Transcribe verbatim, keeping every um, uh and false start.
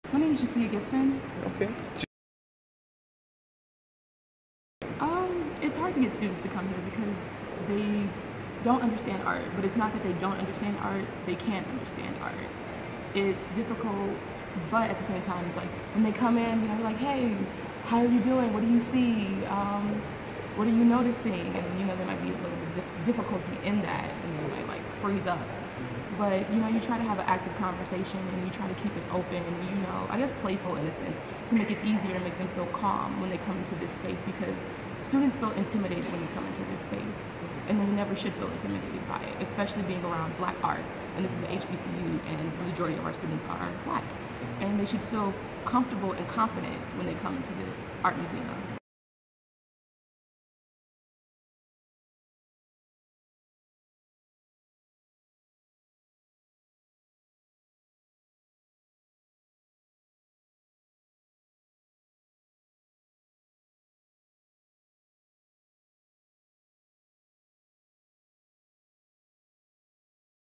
My name is Jacia Gibson. Okay. Um, it's hard to get students to come here because they don't understand art, but it's not that they don't understand art, they can't understand art. It's difficult, but at the same time, it's like when they come in, you know, like, hey, how are you doing? What do you see? Um, what are you noticing? And, you know, there might be a little bit of difficulty in that, and they might like freeze up. But, you know, you try to have an active conversation and you try to keep it open and, you know, I guess playful in a sense, to make it easier to make them feel calm when they come into this space, because students feel intimidated when they come into this space, and they never should feel intimidated by it, especially being around Black art. And this is H B C U, and the majority of our students are Black. And they should feel comfortable and confident when they come into this art museum.